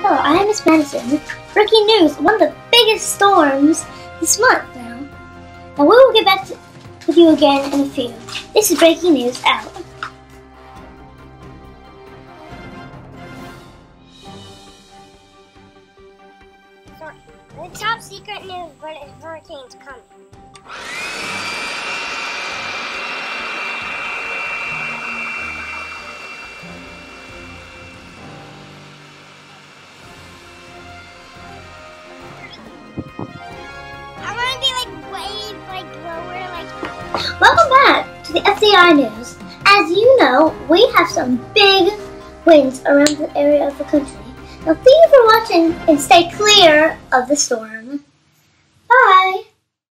Hello, I am Miss Madison. Breaking news, one of the biggest storms this month now. Now we will get back with you again in a few. This is breaking news out. Sorry, the top secret news, but hurricane's coming. I want to be way lower, Welcome back to the FDI news. As you know, we have some big winds around the area of the country. Now thank you for watching and stay clear of the storm.